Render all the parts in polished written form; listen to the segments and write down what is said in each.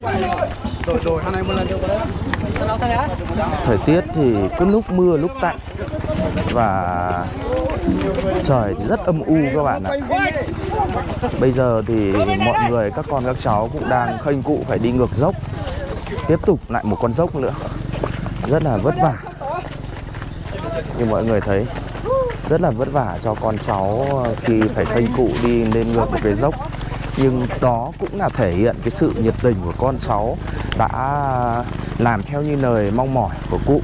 Thời tiết thì cứ lúc mưa lúc tạnh và trời thì rất âm u các bạn ạ. Bây giờ thì mọi người, các con các cháu cũng đang khênh cụ phải đi ngược dốc, tiếp tục lại một con dốc nữa, rất là vất vả. Như mọi người thấy, rất là vất vả cho con cháu khi phải khênh cụ đi lên ngược một cái dốc. Nhưng đó cũng là thể hiện cái sự nhiệt tình của con cháu đã làm theo như lời mong mỏi của cụ.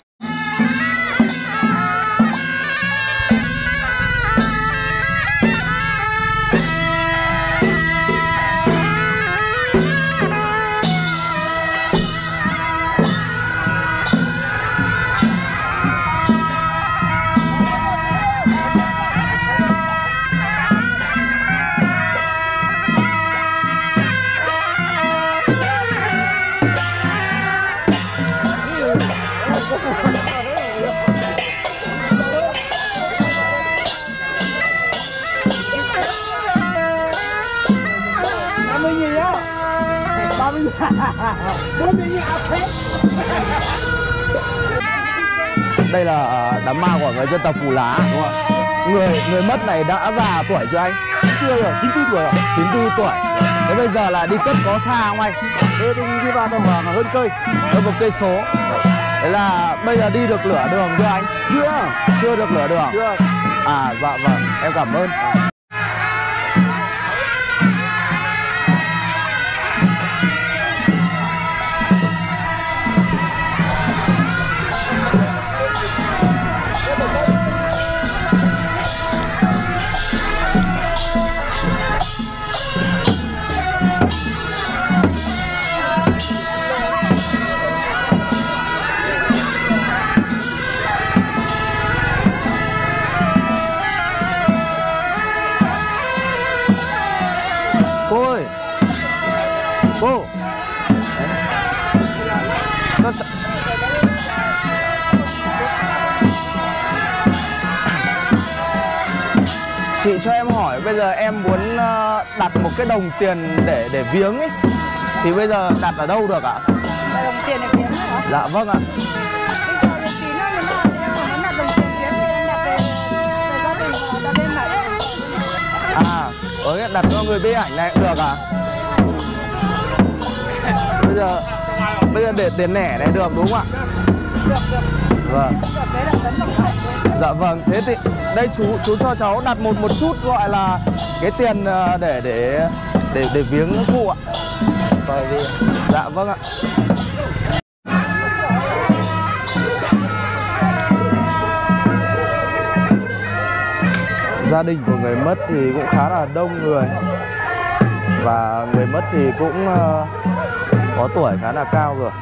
Đây là đám ma của người dân tộc Phù Lá đúng không? Người mất này đã già tuổi chưa anh? Chưa rồi, 94 tuổi rồi. 94 tuổi. Thế bây giờ là đi cất có xa không anh? Thế đi vào tầm khoảng hơn cây. Hơn 1 cây số. Thế là bây giờ đi được lửa đường chưa anh? Chưa được lửa đường. Chưa. À dạ vâng, em cảm ơn. Cô chị cho em hỏi, bây giờ em muốn đặt một cái đồng tiền để viếng ấy, thì bây giờ đặt ở đâu được ạ? Đồng tiền để viếng hả? Dạ vâng ạ. À, đặt cho người bê ảnh này cũng được à? Bây giờ để tiền lẻ này được đúng không ạ? Vâng. Dạ vâng, thế thì đây chú cho cháu đặt một chút gọi là cái tiền để viếng cụ ạ. Dạ vâng ạ. Gia đình của người mất thì cũng khá là đông người, và người mất thì cũng có tuổi khá là cao rồi.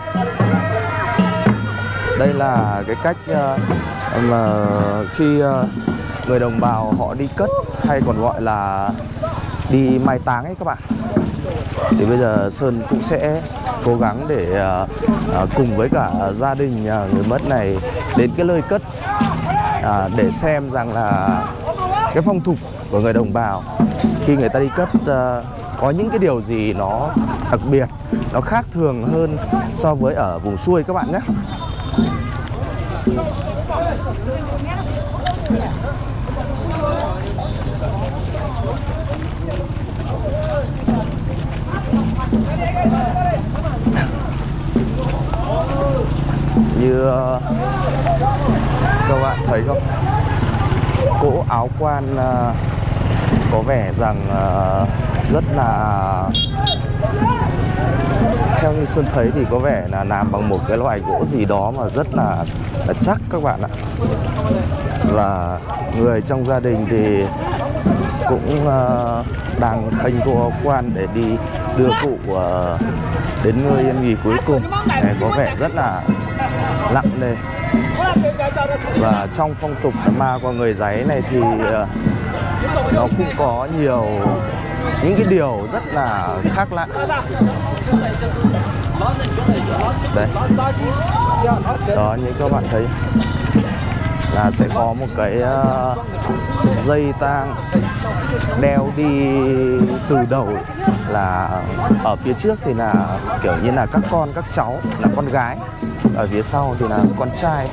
Đây là cái cách mà khi người đồng bào họ đi cất, hay còn gọi là đi mai táng ấy các bạn. Thì bây giờ Sơn cũng sẽ cố gắng để cùng với cả gia đình người mất này đến cái nơi cất, để xem rằng là cái phong tục của người đồng bào khi người ta đi cất có những cái điều gì nó đặc biệt, nó khác thường hơn so với ở vùng xuôi các bạn nhé. Như các bạn thấy không, cỗ áo quan có vẻ rằng rất là, theo như Sơn thấy thì có vẻ là làm bằng một cái loại gỗ gì đó mà rất là chắc các bạn ạ. Và người trong gia đình thì cũng đang khênh cỗ áo quan để đi đưa cụ đến nơi yên nghỉ cuối cùng. Này có vẻ rất là nặng nề. Và trong phong tục ma của người Giấy này thì nó cũng có nhiều những cái điều rất là khác lạ. Đấy. Đó, như các bạn thấy là sẽ có một cái dây tang đeo đi từ đầu là ở phía trước thì là kiểu như là các con các cháu là con gái, ở phía sau thì là con trai.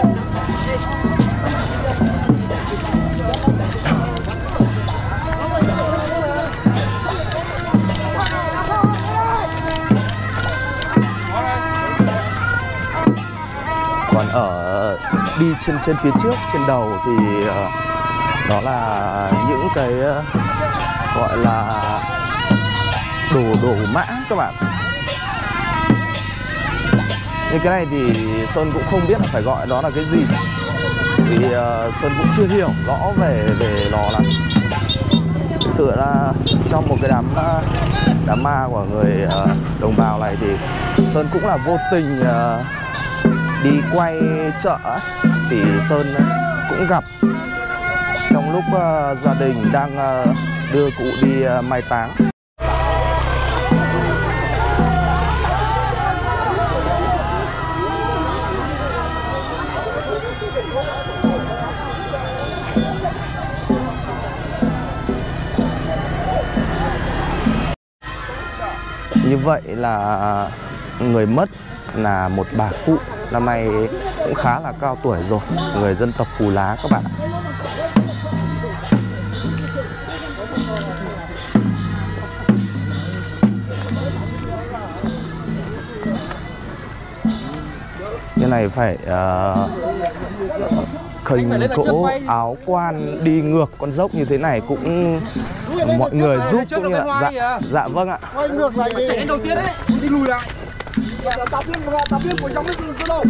Còn ở đi trên phía trước, trên đầu thì đó là những cái gọi là đồ mã các bạn. Nhưng cái này thì Sơn cũng không biết là phải gọi đó là cái gì, vì Sơn cũng chưa hiểu rõ về nó lắm. Thực sự là trong một cái đám ma của người đồng bào này thì Sơn cũng là vô tình đi quay chợ thì Sơn cũng gặp trong lúc gia đình đang đưa cụ đi mai táng. Như vậy là người mất là một bà cụ, năm nay cũng khá là cao tuổi rồi, người dân tộc Phù Lá các bạn. Cái này phải khênh cỗ áo quan đi ngược con dốc như thế này cũng mọi người giúp cũng như là dạ vâng ạ. Quay ngược lại đi. Chạy đầu tiên đấy, đi lùi lại. Tập viên của trong cái cơ đâu.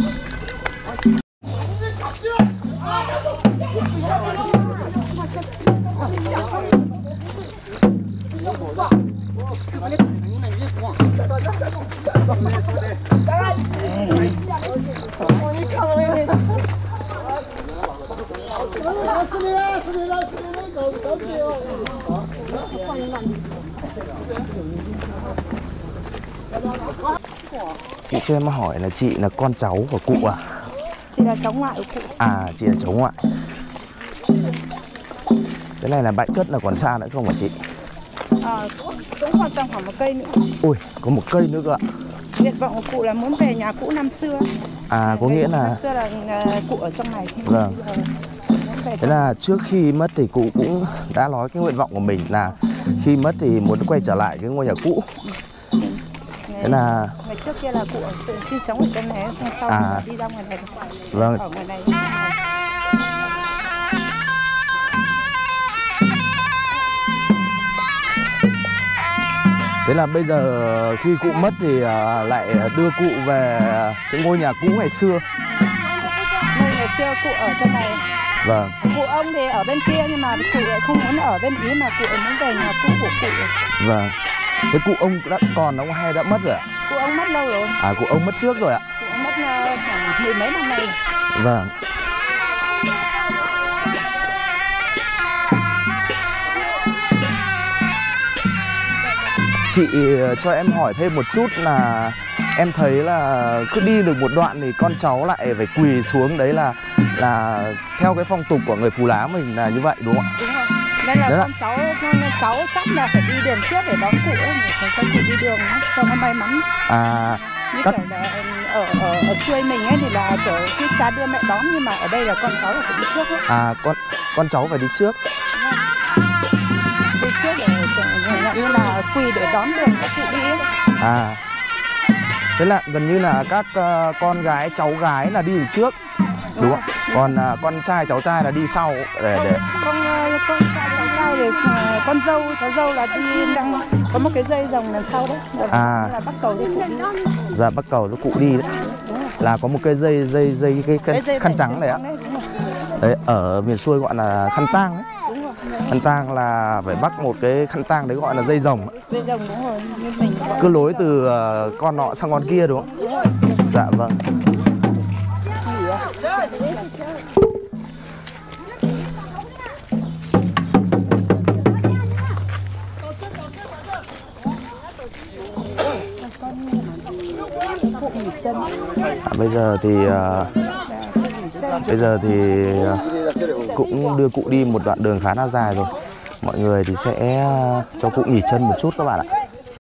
Chị cho em hỏi là chị là con cháu của cụ à? Chị là cháu ngoại của cụ. À, chị là cháu ngoại. Cái này là bãi cất là còn xa nữa không hả chị? Cũng còn tầm khoảng một cây nữa. Ôi, có một cây nữa cơ ạ. Nguyện vọng của cụ là muốn về nhà cũ năm xưa. À, có nghĩa là năm xưa là cụ ở trong này. Vâng. Thế là trước khi mất thì cụ cũng đã nói cái nguyện vọng của mình là khi mất thì muốn quay trở lại cái ngôi nhà cũ. Thế là ngày trước kia là cụ sinh sống ở trong này, sau là đi ra ngoài này. Vâng. Ở ngoài này. Thế là bây giờ khi cụ mất thì lại đưa cụ về cái ngôi nhà cũ ngày xưa. Ngày xưa cụ ở trong này. Vâng. Cụ ông thì ở bên kia nhưng mà cụ lại không muốn ở bên Ý mà cụ muốn về nhà cũ của cụ. Vâng. Thế cụ ông đã còn ông hay đã mất rồi ạ? Cụ ông mất lâu rồi. À, cụ ông mất trước rồi ạ? Cụ ông mất khoảng mười mấy năm nay. Vâng. Chị cho em hỏi thêm một chút là em thấy là cứ đi được một đoạn thì con cháu lại phải quỳ xuống, đấy là theo cái phong tục của người Phù Lá mình là như vậy đúng không ạ? Đúng rồi. Nên là con cháu chắc là phải đi đường trước để đón cụ ấy, phải cho cụ đi đường cho nó may mắn. À, như kiểu là ở xuôi mình ấy thì là kiểu cái cha đưa mẹ đón, nhưng mà ở đây là con cháu là phải đi trước ấy. À, con cháu phải đi trước. Đi trước để như là quỳ để đón đường các cụ đi ấy. À, thế là gần như là các con gái cháu gái là đi trước đúng không? Còn con trai cháu trai là đi sau để con trai cháu trai thì con dâu cháu dâu là đi đang có một cái dây rồng đằng sau đấy là bắt cầu cho cụ đi. Dạ, bắt cầu cho cụ đi đấy. Là có một cái dây cái khăn trắng này ạ. Đấy, ở miền xuôi gọi là khăn tang đấy. Khăn tang là phải bắt một cái khăn tang đấy gọi là dây rồng. Dây rồng đúng rồi, như mình cứ nối từ con nọ sang con kia đúng không? Đúng rồi. Dạ vâng. Bây giờ thì cũng đưa cụ đi một đoạn đường khá là dài rồi. Mọi người thì sẽ cho cụ nghỉ chân một chút các bạn ạ.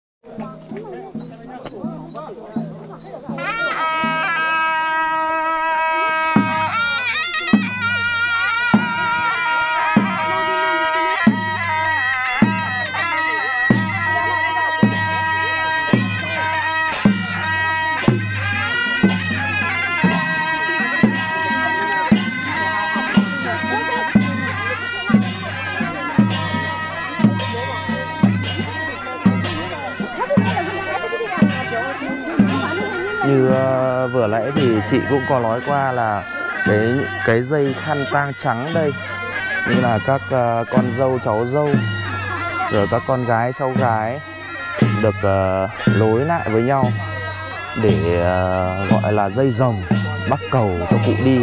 Như vừa nãy thì chị cũng có nói qua là cái dây khăn tang trắng đây, như là các con dâu cháu dâu rồi các con gái cháu gái được nối lại với nhau để gọi là dây rồng bắc cầu cho cụ đi.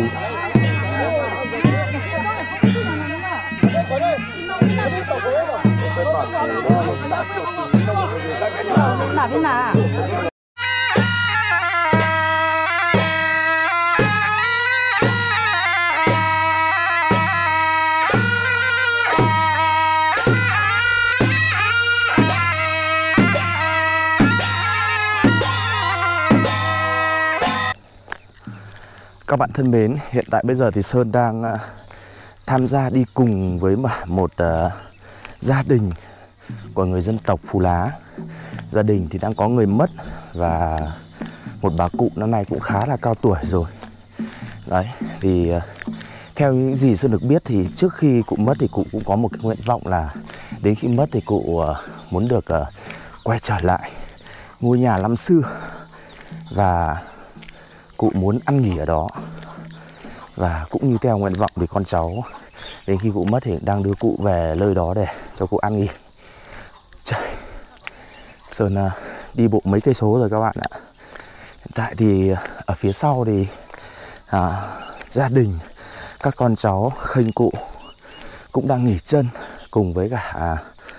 Các bạn thân mến, hiện tại bây giờ thì Sơn đang tham gia đi cùng với một gia đình của người dân tộc Phù Lá. Gia đình thì đang có người mất và một bà cụ năm nay cũng khá là cao tuổi rồi. Đấy, thì theo những gì Sơn được biết thì trước khi cụ mất thì cụ cũng có một cái nguyện vọng là đến khi mất thì cụ muốn được quay trở lại ngôi nhà năm xưa và cụ muốn ăn nghỉ ở đó. Và cũng như theo nguyện vọng thì con cháu đến khi cụ mất thì đang đưa cụ về nơi đó để cho cụ ăn nghỉ. Trời, Sơn đi bộ mấy cây số rồi các bạn ạ. Hiện tại thì ở phía sau thì gia đình các con cháu khênh cụ cũng đang nghỉ chân cùng với cả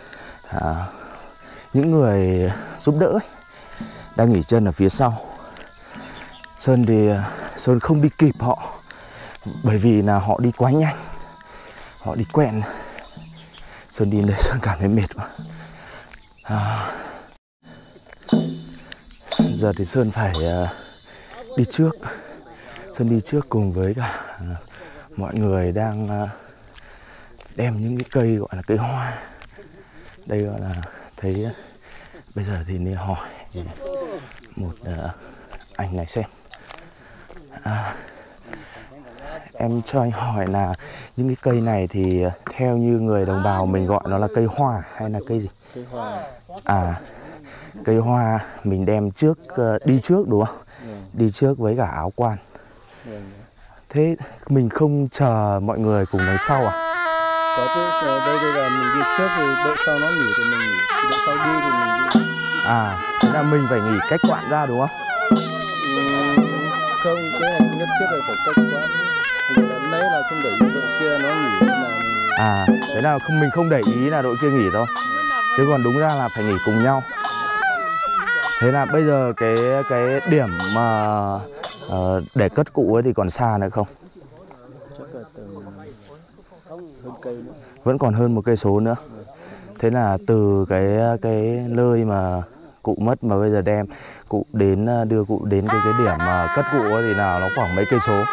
những người giúp đỡ ấy, đang nghỉ chân ở phía sau. Sơn thì Sơn không đi kịp họ bởi vì là họ đi quá nhanh, họ đi quen. Sơn đi đây Sơn cảm thấy mệt quá. Giờ thì Sơn phải đi trước. Sơn đi trước cùng với cả mọi người đang đem những cái cây gọi là cây hoa. Đây gọi là thấy bây giờ thì nên hỏi một anh này xem. Em cho anh hỏi là những cái cây này thì theo như người đồng bào mình gọi nó là cây hoa hay là cây gì? Cây hoa. Cây hoa mình đem trước đi trước đúng không? Đi trước với cả áo quan. Thế mình không chờ mọi người cùng đằng sau à? Có chứ, đây là mình đi trước thì đợi sau nó nghỉ thì mình nghỉ, đợi sau đi thì mình đi. Thế là mình phải nghỉ cách quãng ra đúng không? Không, cái này nhất thiết là phải cách quãng. Nãy là không để ý đội kia nó nghỉ là thế là mình không để ý là đội kia nghỉ thôi. Chứ còn đúng ra là phải nghỉ cùng nhau. Thế là bây giờ cái điểm mà để cất cụ ấy thì còn xa nữa không? Chắc là tầm hơn cây nữa. Vẫn còn hơn 1 cây số nữa. Thế là từ cái nơi mà cụ mất mà bây giờ đem cụ đến đưa cụ đến cái điểm mà cất cụ ấy thì nào nó khoảng mấy cây số?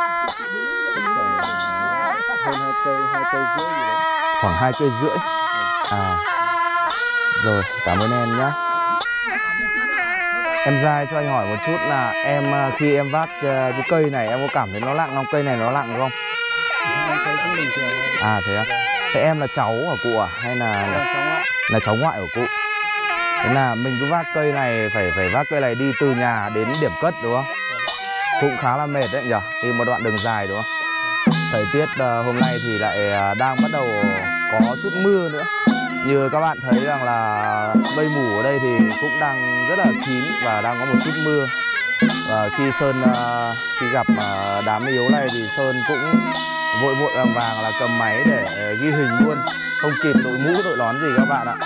Hơn 2 cây rưỡi gì đấy. Khoảng 2 cây rưỡi. Rồi, cảm ơn em nhé. Em Giai cho anh hỏi một chút là em khi em vác cái cây này em có cảm thấy nó nặng không? Cây này nó nặng không? Em thấy cũng bình thường. Thế à? Thế em là cháu của cụ à? Hay là cháu ngoại của cụ? Thế là mình cứ vác cây này, phải vác cây này đi từ nhà đến điểm cất đúng không? Cũng khá là mệt đấy nhỉ? Đi một đoạn đường dài đúng không? Thời tiết hôm nay thì lại đang bắt đầu có chút mưa nữa. Như các bạn thấy rằng là mây mù ở đây thì cũng đang rất là kín và đang có một chút mưa. Và khi Sơn khi gặp đám yếu này thì Sơn cũng vội vàng là cầm máy để ghi hình luôn, không kịp đội mũ đội nón gì các bạn ạ.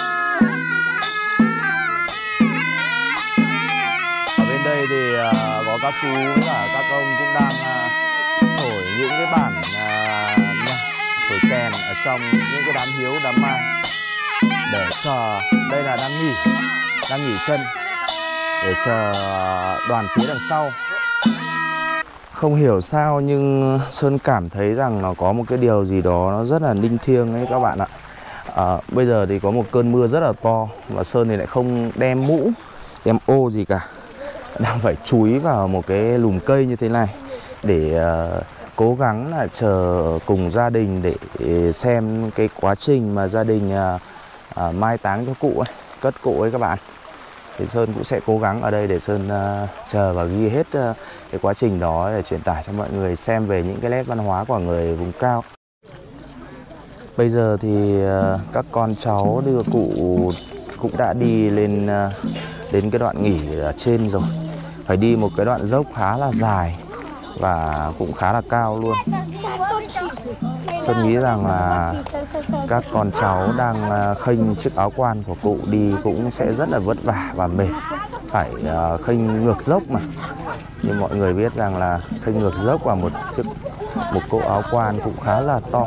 Ở bên đây thì có các chú và các ông cũng đang thổi những cái bản nhạc, thổi kèn ở trong những cái đám hiếu đám ma để chờ. Đây là đang nghỉ chân để chờ đoàn phía đằng sau. Không hiểu sao nhưng Sơn cảm thấy rằng nó có một cái điều gì đó nó rất là linh thiêng ấy các bạn ạ. Bây giờ thì có một cơn mưa rất là to và Sơn thì lại không đem mũ, đem ô gì cả. Đang phải chúi vào một cái lùm cây như thế này để cố gắng là chờ cùng gia đình để xem cái quá trình mà gia đình mai táng cho cụ ấy, cất cụ ấy các bạn. thì Sơn cũng sẽ cố gắng ở đây để Sơn chờ và ghi hết cái quá trình đó để truyền tải cho mọi người xem về những cái nét văn hóa của người vùng cao. Bây giờ thì các con cháu đưa cụ cũng đã đi lên đến cái đoạn nghỉ ở trên rồi. Phải đi một cái đoạn dốc khá là dài và cũng khá là cao luôn. Sơn nghĩ rằng là các con cháu đang khênh chiếc áo quan của cụ đi cũng sẽ rất là vất vả và mệt. Phải khênh ngược dốc mà. Nhưng mọi người biết rằng là khênh ngược dốc và một cỗ áo quan cũng khá là to.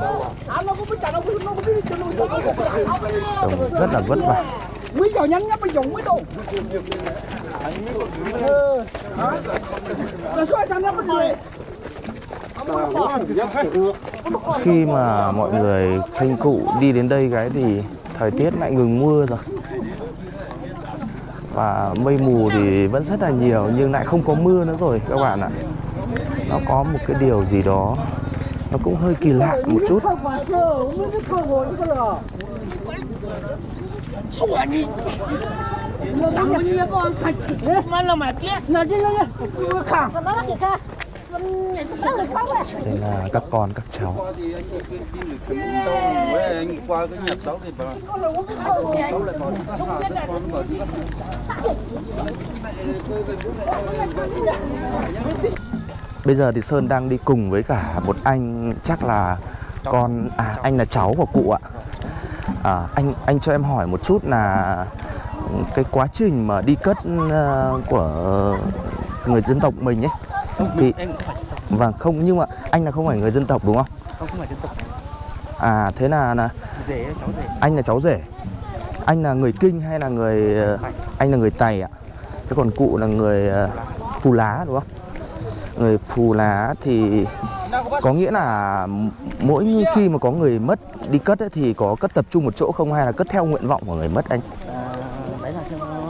Trông rất là vất vả. Khi mà mọi người khênh cụ đi đến đây cái thì thời tiết lại ngừng mưa rồi. Và mây mù thì vẫn rất là nhiều nhưng lại không có mưa nữa rồi các bạn ạ. Nó có một cái điều gì đó nó cũng hơi kỳ lạ một chút. Đây là các con, các cháu. Bây giờ thì Sơn đang đi cùng với cả một anh, chắc là anh là cháu của cụ ạ. Anh cho em hỏi một chút là cái quá trình mà đi cất của người dân tộc mình ấy thì vâng, không, nhưng mà anh là không phải người dân tộc đúng không? Không phải dân tộc. Thế là Rể, cháu rể. anh là cháu rể. Anh là người Kinh hay là người anh là người Tày ạ? Thế còn cụ là người Phù Lá đúng không? Người Phù Lá thì có nghĩa là mỗi khi mà có người mất đi cất ấy, thì có cất tập trung một chỗ không hay là cất theo nguyện vọng của người mất anh? Đấy là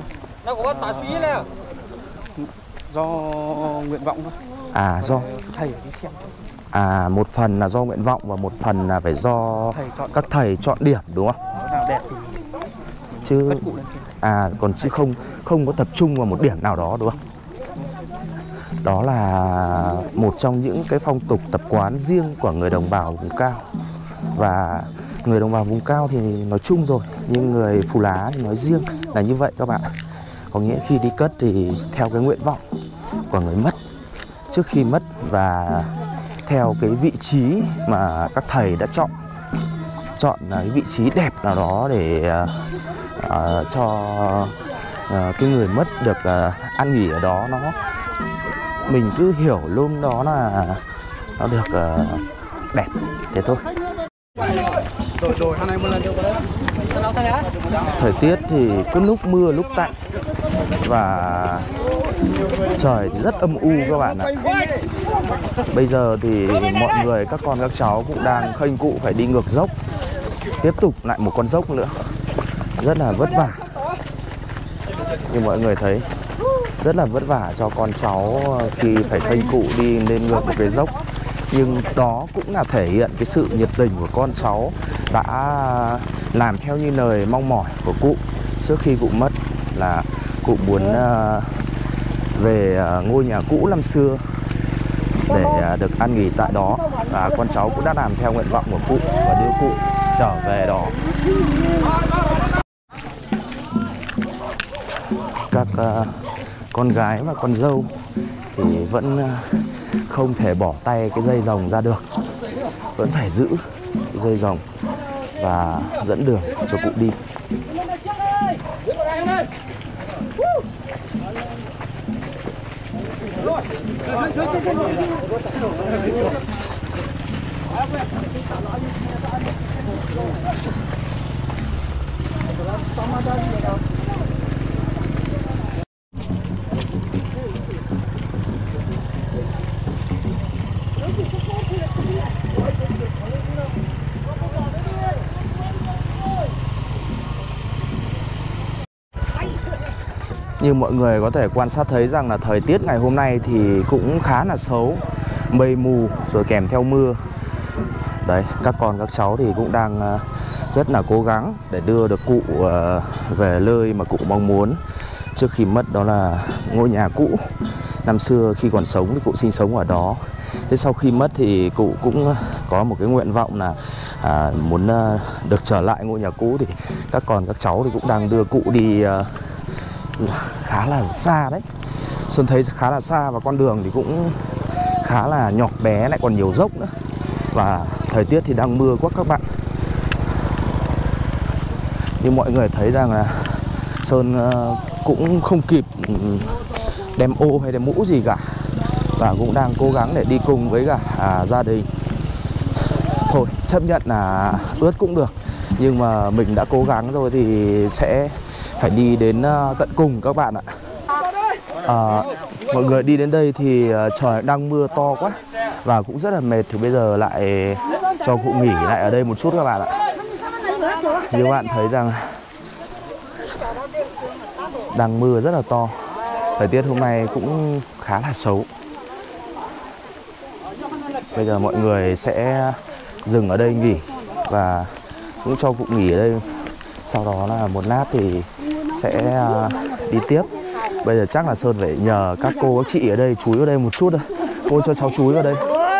do nguyện vọng thôi. Do thầy đi xem. Một phần là do nguyện vọng và một phần là phải do các thầy chọn điểm đúng không? Nào đẹp thì chứ còn chứ không có tập trung vào một điểm nào đó đúng không? Đó là một trong những cái phong tục tập quán riêng của người đồng bào vùng cao. Và người đồng bào vùng cao thì nói chung rồi, nhưng người Phù Lá thì nói riêng là như vậy các bạn. Có nghĩa khi đi cất thì theo cái nguyện vọng của người mất trước khi mất và theo cái vị trí mà các thầy đã chọn là cái vị trí đẹp nào đó để cho cái người mất được an nghỉ ở đó. Mình cứ hiểu luôn đó là nó được đẹp thế thôi. Thời tiết thì cứ lúc mưa lúc tạnh và trời thì rất âm u các bạn ạ. Bây giờ thì mọi người, các con các cháu cũng đang khênh cụ phải đi ngược dốc, tiếp tục lại một con dốc nữa, rất là vất vả. Như mọi người thấy, rất là vất vả cho con cháu khi phải khênh cụ đi lên ngược một cái dốc. Nhưng đó cũng là thể hiện cái sự nhiệt tình của con cháu đã làm theo như lời mong mỏi của cụ trước khi cụ mất, là cụ muốn về ngôi nhà cũ năm xưa để được an nghỉ tại đó, và con cháu cũng đã làm theo nguyện vọng của cụ và đưa cụ trở về đó. Các con gái và con dâu thì vẫn không thể bỏ tay cái dây rồng ra được, vẫn phải giữ cái dây rồng và dẫn đường cho cụ đi. Như mọi người có thể quan sát thấy rằng là thời tiết ngày hôm nay thì cũng khá là xấu, mây mù rồi kèm theo mưa. Đấy, các con các cháu thì cũng đang rất là cố gắng để đưa được cụ về nơi mà cụ mong muốn. trước khi mất, đó là ngôi nhà cũ. Năm xưa khi còn sống thì cụ sinh sống ở đó. Thế sau khi mất thì cụ cũng có một cái nguyện vọng là muốn được trở lại ngôi nhà cũ. Thì các cháu thì cũng đang đưa cụ đi khá là xa đấy. Sơn thấy khá là xa và con đường thì cũng khá là nhọc bé, lại còn nhiều dốc nữa. Và thời tiết thì đang mưa quá các bạn. Như mọi người thấy rằng là Sơn cũng không kịp đem ô hay đem mũ gì cả, và cũng đang cố gắng để đi cùng với cả gia đình. Thôi chấp nhận là ướt cũng được, nhưng mà mình đã cố gắng rồi thì sẽ phải đi đến tận cùng các bạn ạ. Mọi người đi đến đây thì trời đang mưa to quá và cũng rất là mệt, thì bây giờ lại cho cụ nghỉ lại ở đây một chút các bạn ạ. Như các bạn thấy rằng đang mưa rất là to. Thời tiết hôm nay cũng khá là xấu. Bây giờ mọi người sẽ dừng ở đây nghỉ và cũng cho cụ nghỉ ở đây. Sau đó là một lát thì sẽ đi tiếp. Bây giờ chắc là Sơn phải nhờ các cô các chị ở đây chúi vào đây một chút thôi. Cô cho cháu chúi vào đây.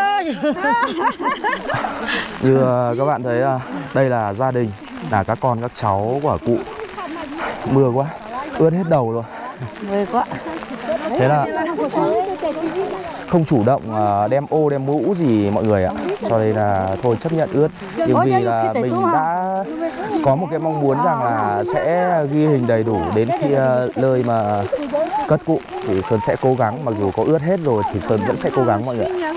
Như các bạn thấy đây là gia đình, là các con các cháu của cụ. Mưa quá, ướt hết đầu rồi. Mưa quá. Thế là không chủ động đem ô đem mũ gì mọi người ạ. Sau đây là thôi chấp nhận ướt. Nhưng vì là mình đã có một cái mong muốn rằng là sẽ ghi hình đầy đủ đến khi nơi mà cất cụ, thì Sơn sẽ cố gắng. Mặc dù có ướt hết rồi thì Sơn vẫn sẽ cố gắng mọi người ạ.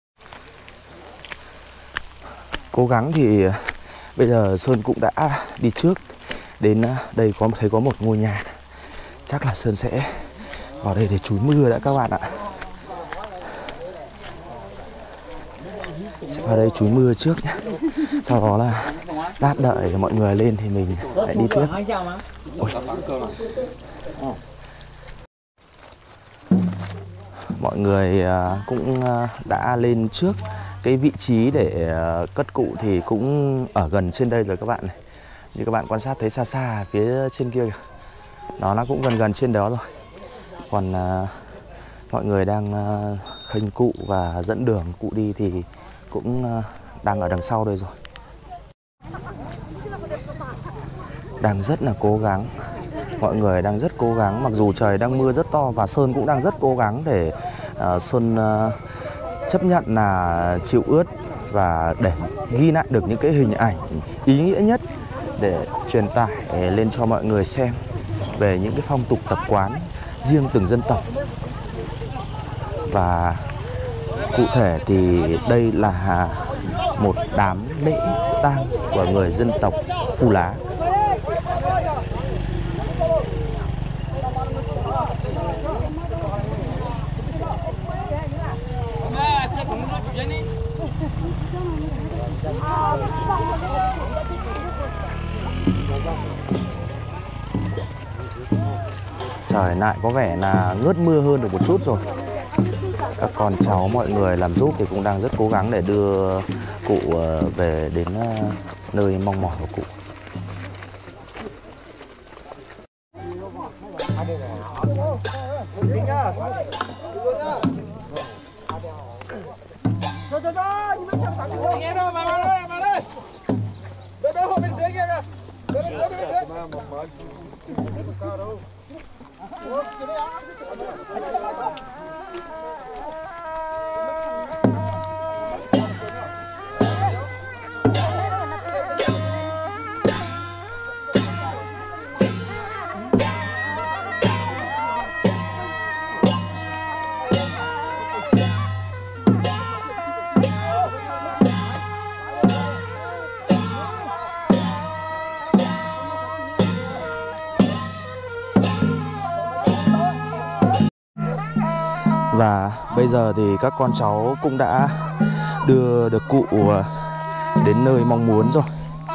Cố gắng thì bây giờ Sơn cũng đã đi trước đến đây, thấy có một ngôi nhà. Chắc là Sơn sẽ vào đây để trúi mưa đã các bạn ạ. Sẽ vào đây trúi mưa trước nhé. Sau đó là lát đợi mọi người lên thì mình lại đi tiếp. Ôi. Mọi người cũng đã lên trước cái vị trí để cất cụ thì cũng ở gần trên đây rồi các bạn này. Như các bạn quan sát thấy xa xa phía trên kia kìa, nó cũng gần trên đó rồi. Còn mọi người đang khênh cụ và dẫn đường cụ đi thì cũng đang ở đằng sau đây rồi. Đang rất là cố gắng. Mọi người đang rất cố gắng, mặc dù trời đang mưa rất to, và Sơn cũng đang rất cố gắng để Sơn chấp nhận là chịu ướt và để ghi lại được những cái hình ảnh ý nghĩa nhất để truyền tải lên cho mọi người xem về những cái phong tục tập quán riêng từng dân tộc. Và cụ thể thì đây là một đám lễ tang của người dân tộc Phù Lá. Trời lại có vẻ là ngớt mưa hơn được một chút rồi. Các con cháu mọi người làm giúp thì cũng đang rất cố gắng để đưa cụ về đến nơi mong mỏi của cụ. Và bây giờ thì các con cháu cũng đã đưa được cụ đến nơi mong muốn rồi.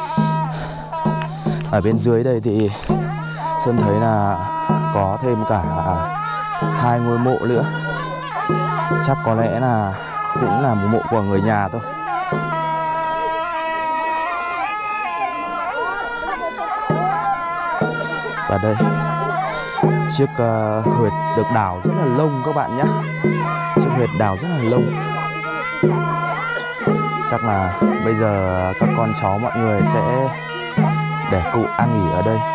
Ở bên dưới đây thì Sơn thấy là có thêm cả 2 ngôi mộ nữa. Chắc có lẽ là cũng là một mộ của người nhà thôi. Và đây chiếc huyệt được đào rất là lông các bạn nhé. Chiếc huyệt đào rất là lông. Chắc là bây giờ các con cháu mọi người sẽ để cụ an nghỉ ở đây.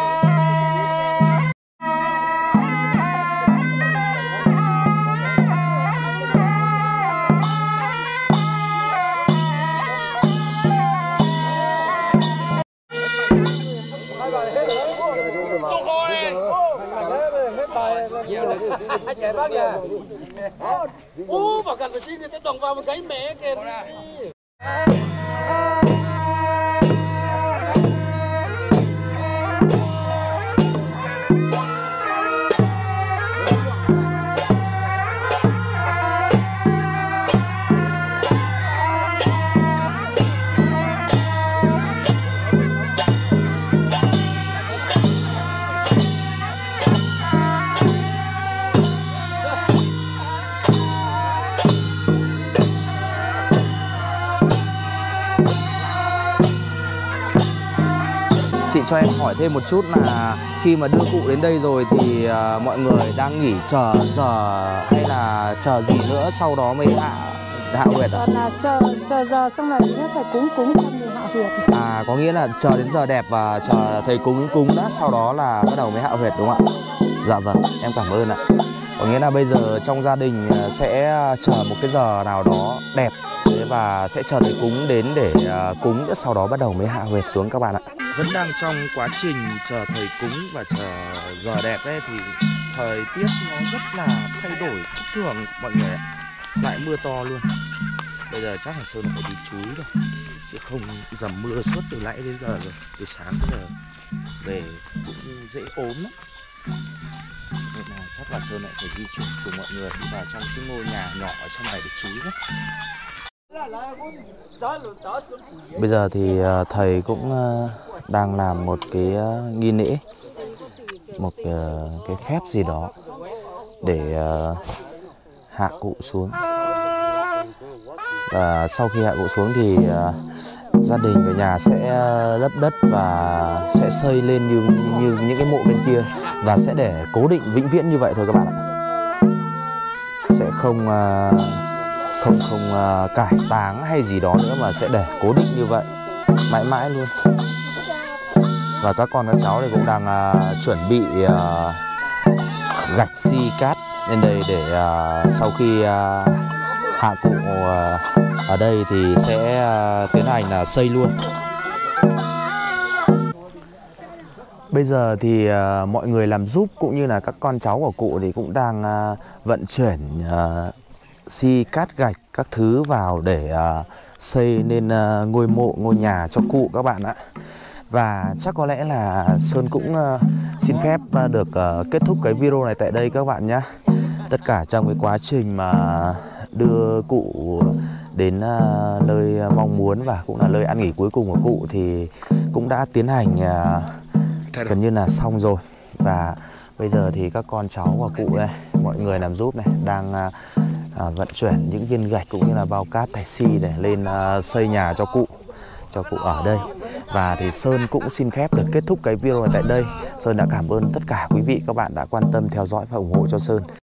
Mà cần phải xin thì tôi đồng vào một cái mẹ kìa. Chị cho em hỏi thêm một chút là khi mà đưa cụ đến đây rồi thì mọi người đang nghỉ chờ giờ hay là chờ gì nữa sau đó mới hạ huyệt ạ? Còn là chờ giờ xong là thầy cúng xong thì hạ huyệt. À, có nghĩa là chờ đến giờ đẹp và chờ thầy cúng đã, sau đó là bắt đầu mới hạ huyệt đúng không ạ? Dạ vâng, em cảm ơn ạ. Có nghĩa là bây giờ trong gia đình sẽ chờ một cái giờ nào đó đẹp và sẽ chờ thầy cúng đến để cúng, sau đó bắt đầu mới hạ huyệt xuống các bạn ạ. Vẫn đang trong quá trình chờ thầy cúng và chờ giờ đẹp ấy, thì thời tiết nó rất là thay đổi thất thường mọi người ạ. Lại mưa to luôn. Bây giờ chắc là Sơn phải đi chúi rồi, chứ không dầm mưa suốt từ nãy đến giờ rồi. Từ sáng giờ về cũng dễ ốm lắm. Nên là chắc là Sơn lại phải di chuyển cùng mọi người đi vào trong cái ngôi nhà nhỏ ở trong này để chúi đấy. Bây giờ thì thầy cũng đang làm một cái nghi lễ, một cái phép gì đó để hạ cụ xuống. Và sau khi hạ cụ xuống thì gia đình ở nhà sẽ lấp đất và sẽ xây lên như những cái mộ bên kia, và sẽ để cố định vĩnh viễn như vậy thôi các bạn ạ. Sẽ không cải táng hay gì đó nữa, mà sẽ để cố định như vậy mãi mãi luôn. Và các con các cháu thì cũng đang chuẩn bị gạch xi cát lên đây để sau khi hạ cụ ở đây thì sẽ tiến hành là xây luôn. Bây giờ thì mọi người làm giúp cũng như là các con cháu của cụ thì cũng đang vận chuyển xi cát gạch các thứ vào để xây nên ngôi mộ, ngôi nhà cho cụ các bạn ạ. Và chắc có lẽ là Sơn cũng xin phép được kết thúc cái video này tại đây các bạn nhé. Tất cả trong cái quá trình mà đưa cụ đến nơi mong muốn và cũng là nơi an nghỉ cuối cùng của cụ thì cũng đã tiến hành gần như là xong rồi. Và bây giờ thì các con cháu của cụ đây, mọi người làm giúp này, đang vận chuyển những viên gạch cũng như là bao cát thạch xi để lên xây nhà cho cụ ở đây. Và thì Sơn cũng xin phép được kết thúc cái video này tại đây. Sơn đã cảm ơn tất cả quý vị các bạn đã quan tâm theo dõi và ủng hộ cho Sơn.